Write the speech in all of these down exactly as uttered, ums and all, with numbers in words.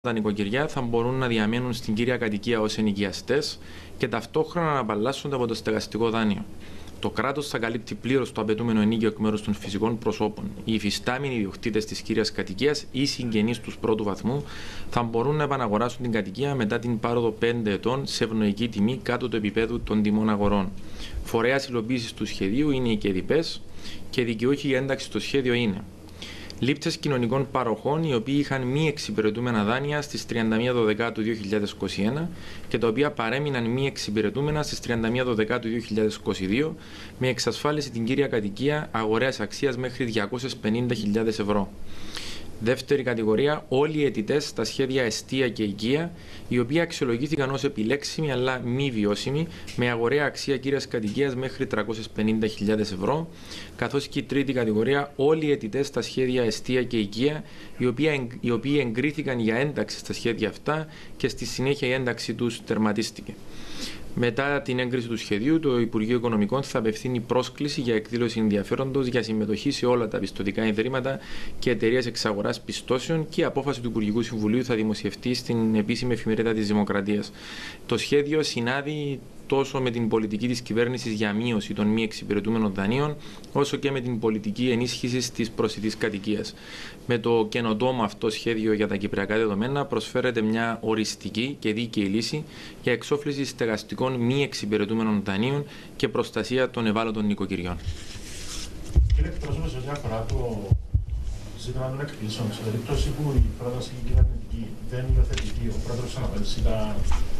Τα νοικοκυριά θα μπορούν να διαμένουν στην κύρια κατοικία ως ενοικιαστές και ταυτόχρονα να απαλλάσσονται από το στεγαστικό δάνειο. Το κράτος θα καλύπτει πλήρως το απαιτούμενο ενίκιο εκ μέρους των φυσικών προσώπων. Οι υφιστάμενοι ιδιοκτήτες της κύριας κατοικίας ή συγγενείς τους πρώτου βαθμού θα μπορούν να επαναγοράσουν την κατοικία μετά την πάροδο πέντε ετών σε ευνοϊκή τιμή κάτω του επίπεδου των τιμών αγορών. Φορέας υλοποίησης του σχεδίου είναι οι ΚΕΔΙΠΕΣ και δικαιούχοι για ένταξη στο σχέδιο είναι λήπτες κοινωνικών παροχών, οι οποίοι είχαν μη εξυπηρετούμενα δάνεια στις τριάντα μία Δεκεμβρίου του δύο χιλιάδες είκοσι ένα και τα οποία παρέμειναν μη εξυπηρετούμενα στις τριάντα μία Δεκεμβρίου του δύο χιλιάδες είκοσι δύο με εξασφάλιση την κύρια κατοικία αγοραίας αξίας μέχρι διακόσιες πενήντα χιλιάδες ευρώ. Δεύτερη κατηγορία, όλοι οι αιτητές στα σχέδια εστία και οικία, οι οποίοι αξιολογήθηκαν ως επιλέξιμοι αλλά μη βιώσιμοι, με αγοραία αξία κύριας κατοικίας μέχρι τριακόσιες πενήντα χιλιάδες ευρώ, καθώς και η τρίτη κατηγορία, όλοι οι αιτητές στα σχέδια εστία και οικία, οι οποίοι εγκρίθηκαν για ένταξη στα σχέδια αυτά και στη συνέχεια η ένταξη τους τερματίστηκε. Μετά την έγκριση του σχεδίου, το Υπουργείο Οικονομικών θα απευθύνει πρόσκληση για εκδήλωση ενδιαφέροντος για συμμετοχή σε όλα τα πιστωτικά ιδρύματα και εταιρείες εξαγοράς πιστώσεων και η απόφαση του Υπουργικού Συμβουλίου θα δημοσιευτεί στην επίσημη εφημερίδα της Δημοκρατίας. Το σχέδιο συνάδει τόσο με την πολιτική της κυβέρνησης για μείωση των μη εξυπηρετούμενων δανείων, όσο και με την πολιτική ενίσχυση της προσιτής κατοικίας. Με το καινοτόμο αυτό σχέδιο για τα κυπριακά δεδομένα προσφέρεται μια οριστική και δίκαιη λύση για εξόφληση στεγαστικών μη εξυπηρετούμενων δανείων και προστασία των ευάλωτων νοικοκυριών. Κύριε Εκπρόσωπε, σε ό,τι αφορά το ζήτημα των εκπλήσεων, σε περίπτωση που η πρόταση κυβερνητική δεν υιοθετηθεί, ο πρόεδρος αναπέλυσε τα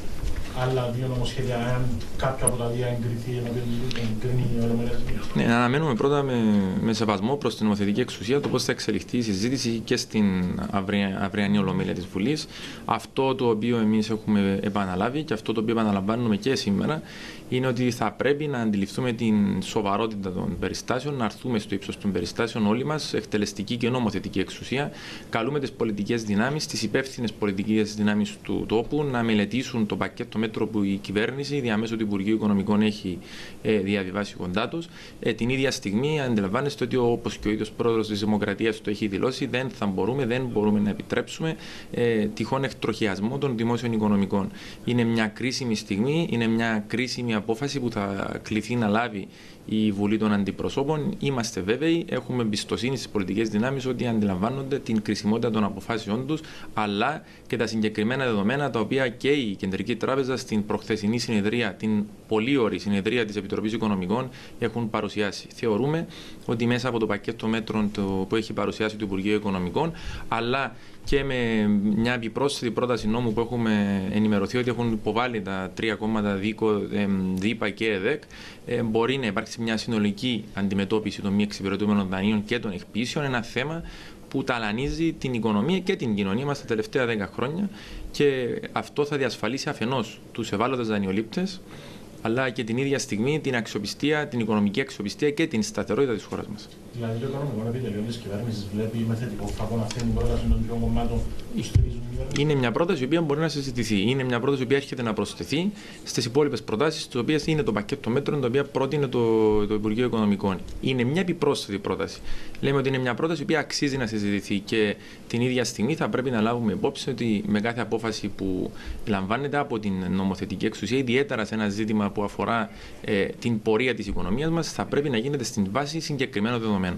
άλλα δύο νομοσχέδια, αν κάποιο από τα δύο εγκριθεί, εγκρίνει η Ολομέλεια της Βουλής. Ναι, αναμένουμε πρώτα με, με σεβασμό προς την νομοθετική εξουσία το πώς θα εξελιχθεί η συζήτηση και στην αυρια, αυριανή Ολομέλεια της Βουλής. Αυτό το οποίο εμείς έχουμε επαναλάβει και αυτό το οποίο επαναλαμβάνουμε και σήμερα είναι ότι θα πρέπει να αντιληφθούμε την σοβαρότητα των περιστάσεων, να έρθουμε στο ύψος των περιστάσεων όλοι μας, εκτελεστική και νομοθετική εξουσία. Καλούμε τις πολιτικές δυνάμεις, τις υπεύθυνες πολιτικές δυνάμεις του τόπου να μελετήσουν το πακέτο μέτρο που η κυβέρνηση διαμέσου του Υπουργείου Οικονομικών έχει ε, διαβιβάσει κοντά τους. Ε, την ίδια στιγμή αντιλαμβάνεστε ότι, όπως και ο ίδιος πρόεδρος της Δημοκρατίας το έχει δηλώσει, δεν θα μπορούμε, δεν μπορούμε να επιτρέψουμε ε, τυχόν εκτροχιασμό των δημόσιων οικονομικών. Είναι μια κρίσιμη στιγμή, είναι μια κρίσιμη απόφαση που θα κληθεί να λάβει η Βουλή των Αντιπροσώπων. Είμαστε βέβαιοι, έχουμε εμπιστοσύνη στις πολιτικές δυνάμεις ότι αντιλαμβάνονται την κρισιμότητα των αποφάσεών τους, αλλά και τα συγκεκριμένα δεδομένα τα οποία και η Κεντρική Τράπεζα στην προχθεσινή συνεδρία, την πολύ ωρή συνεδρία της Επιτροπής Οικονομικών, έχουν παρουσιάσει. Θεωρούμε ότι μέσα από το πακέτο μέτρων το που έχει παρουσιάσει το Υπουργείο Οικονομικών, αλλά και με μια επιπρόσθετη πρόταση νόμου που έχουμε ενημερωθεί ότι έχουν υποβάλει τα τρία κόμματα ΔΥΚΟ, ΔΥΠΑ και ΕΔΕΚ, μπορεί να υπάρξει μια συνολική αντιμετώπιση των μη εξυπηρετούμενων δανείων και των εκποιήσεων, ένα θέμα που ταλανίζει την οικονομία και την κοινωνία μας τα τελευταία δέκα χρόνια και αυτό θα διασφαλίσει αφενός τους ευάλωτες δανειολήπτες, αλλά και την ίδια στιγμή την αξιοπιστία, την οικονομική αξιοπιστία και την σταθερότητα της χώρας μας. Δηλαδή, το οικονομικό επιτελείο της κυβέρνησης βλέπει με θετικό φακό αυτή την πρόταση των τριών κομμάτων που στηρίζουν την κυβέρνηση. Είναι μια πρόταση η οποία μπορεί να συζητηθεί. Είναι μια πρόταση η οποία έρχεται να προσθεθεί στις υπόλοιπες προτάσεις, τις οποίες είναι το πακέτο μέτρων, το οποίο πρότεινε το, το Υπουργείο Οικονομικών. Είναι μια επιπρόσθετη πρόταση. Λέμε ότι είναι μια πρόταση η οποία αξίζει να συζητηθεί και την ίδια στιγμή θα πρέπει να λάβουμε υπόψη ότι με κάθε απόφαση που λαμβάνεται από την νομοθετική εξουσία, ιδιαίτερα σε ένα ζήτημα που αφορά ε, την πορεία της οικονομίας μας, θα πρέπει να γίνεται στην βάση συγκεκριμένων δεδομένων.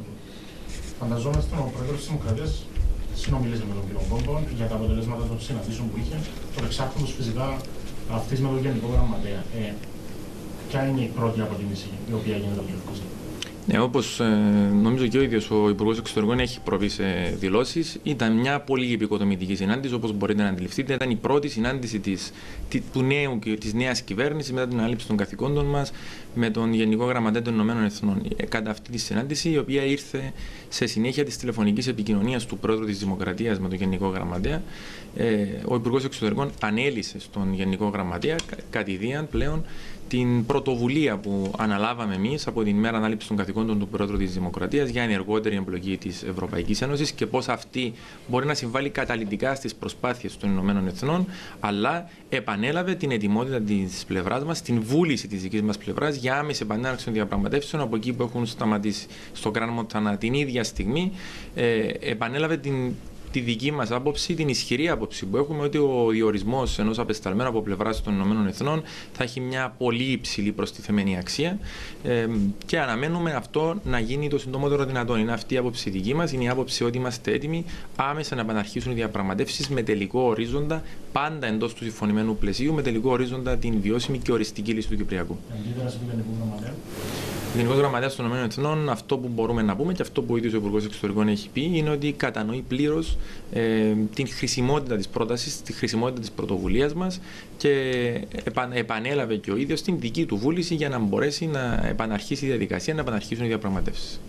Φανταζόμαστε ο πρόεδρος της Δημοκρατίας συνομιλήσει με τον κύριο Κόμπον για τα αποτελέσματα των συναντήσεων που είχε, το εξάρτητος φυσικά αυτή με τον Γενικό Γραμματέα. Ε, ποια είναι η πρώτη αποτίμηση η οποία γίνεται από την Ευρώπη? Ναι, όπως ε, νομίζω και ο ίδιος ο Υπουργός Εξωτερικών έχει προβεί σε δηλώσεις, ήταν μια πολύ επικοδομητική συνάντηση, όπως μπορείτε να αντιληφθείτε. Ήταν η πρώτη συνάντηση της, του νέου, της νέας κυβέρνησης μετά την ανάληψη των καθηκόντων μας με τον Γενικό Γραμματέα των Ηνωμένων Εθνών. Κατά αυτή τη συνάντηση, η οποία ήρθε σε συνέχεια της τηλεφωνικής επικοινωνίας του Πρόεδρου της Δημοκρατίας με τον Γενικό Γραμματέα, ε, ο Υπουργός Εξωτερικών ανέλησε στον Γενικό Γραμματέα κατηδίαν πλέον την πρωτοβουλία που αναλάβαμε εμείς από την μέρα ανάληψη των καθηκόντων του Πρόεδρου της Δημοκρατίας για ενεργότερη εμπλοκή της Ευρωπαϊκής Ένωσης και πώς αυτή μπορεί να συμβάλλει καταλυτικά στις προσπάθειες των Ηνωμένων Εθνών, αλλά επανέλαβε την ετοιμότητα της πλευράς μας, την βούληση της δικής μας πλευράς για άμεση επανέναρξη των διαπραγματεύσεων από εκεί που έχουν σταματήσει. Στο Κραν Μοντανά την ίδια στιγμή ε, επανέλαβε την τη δική μας άποψη, την ισχυρή άποψη που έχουμε ότι ο διορισμός ενός απεσταλμένου από πλευράς των ΗΠΑ θα έχει μια πολύ υψηλή προστιθεμένη αξία ε, και αναμένουμε αυτό να γίνει το συντομότερο δυνατόν. Είναι αυτή η άποψη δική μας, είναι η άποψη ότι είμαστε έτοιμοι άμεσα να επαναρχίσουν οι διαπραγματεύσεις με τελικό ορίζοντα, πάντα εντός του συμφωνημένου πλαισίου, με τελικό ορίζοντα την βιώσιμη και οριστική λύση του Κυπριακού. Ο Γενικός Γραμματέας των ΗΠΑ, αυτό που μπορούμε να πούμε και αυτό που ο ίδιος ο Υπουργός Εξωτερικών έχει πει, είναι ότι κατανοεί πλήρως ε, την χρησιμότητα της πρότασης, τη χρησιμότητα της πρωτοβουλίας μας και επα, επανέλαβε και ο ίδιος την δική του βούληση για να μπορέσει να επαναρχίσει η διαδικασία, να επαναρχίσουν οι διαπραγματεύσεις.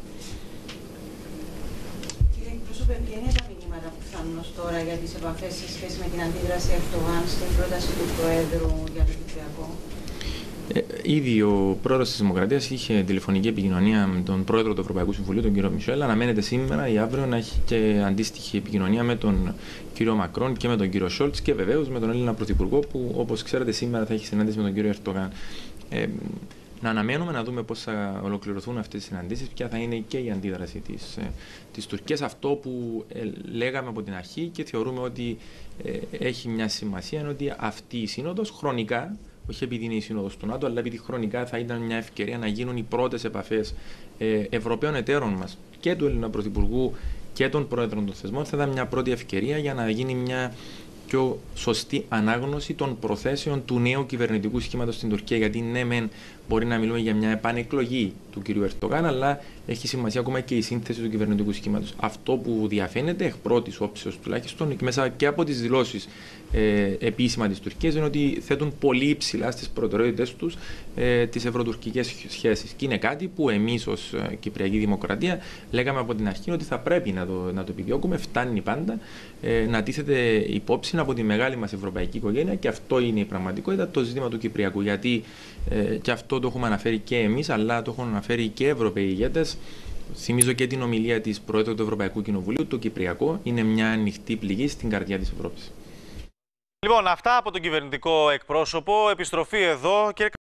Κύριε Εκπρόσωπε, ποια είναι τα μηνύματα που φτάνουν ως τώρα για τις επαφές σε σχέση με την αντίδραση Ερντογάν στην πρόταση του Προέδρου για το Κυπριακό? Ε, ήδη ο πρόεδρος της Δημοκρατίας είχε τηλεφωνική επικοινωνία με τον πρόεδρο του Ευρωπαϊκού Συμβουλίου, τον κύριο Μισελ. Αναμένεται σήμερα ή αύριο να έχει και αντίστοιχη επικοινωνία με τον κύριο Μακρόν και με τον κύριο Σόλτς και βεβαίως με τον Έλληνα Πρωθυπουργό, που όπως ξέρετε σήμερα θα έχει συνάντηση με τον κύριο Ερντογάν. Ε, να αναμένουμε να δούμε πώς θα ολοκληρωθούν αυτές οι συναντήσεις, ποια θα είναι και η αντίδραση της, της Τουρκίας. Αυτό που ε, λέγαμε από την αρχή και θεωρούμε ότι ε, έχει μια σημασία είναι ότι αυτή η σύνοδος χρονικά, όχι επειδή είναι η σύνοδος του ΝΑΤΟ, αλλά επειδή χρονικά θα ήταν μια ευκαιρία να γίνουν οι πρώτες επαφές ε, Ευρωπαίων εταίρων μας και του Έλληνα Πρωθυπουργού και των Πρόεδρων των θεσμών. Θα ήταν μια πρώτη ευκαιρία για να γίνει μια πιο σωστή ανάγνωση των προθέσεων του νέου κυβερνητικού σχήματος στην Τουρκία. Γιατί ναι, μεν μπορεί να μιλούμε για μια επανεκλογή του κ. Ερντογάν, αλλά έχει σημασία ακόμα και η σύνθεση του κυβερνητικού σχήματος. Αυτό που διαφαίνεται εκ πρώτης όψεως τουλάχιστον, μέσα και από τις δηλώσεις ε, επίσημα της Τουρκίας, είναι ότι θέτουν πολύ υψηλά στις προτεραιότητες τους ε, τις ευρωτουρκικές σχέσεις. Και είναι κάτι που εμείς ως ε, Κυπριακή Δημοκρατία λέγαμε από την αρχή ότι θα πρέπει να το, να το επιδιώκουμε. Φτάνει πάντα ε, να τίθεται υπόψη από τη μεγάλη μας ευρωπαϊκή οικογένεια, και αυτό είναι η πραγματικότητα, το ζήτημα του Κυπριακού. Γιατί ε, και αυτό το έχουμε αναφέρει και εμείς, αλλά το έχουν αναφέρει και Ευρωπαίοι ηγέτες. Θυμίζω και την ομιλία της Προέδρου του Ευρωπαϊκού Κοινοβουλίου. Το Κυπριακό είναι μια ανοιχτή πληγή στην καρδιά της Ευρώπης. Λοιπόν, αυτά από τον κυβερνητικό εκπρόσωπο. Επιστροφή εδώ.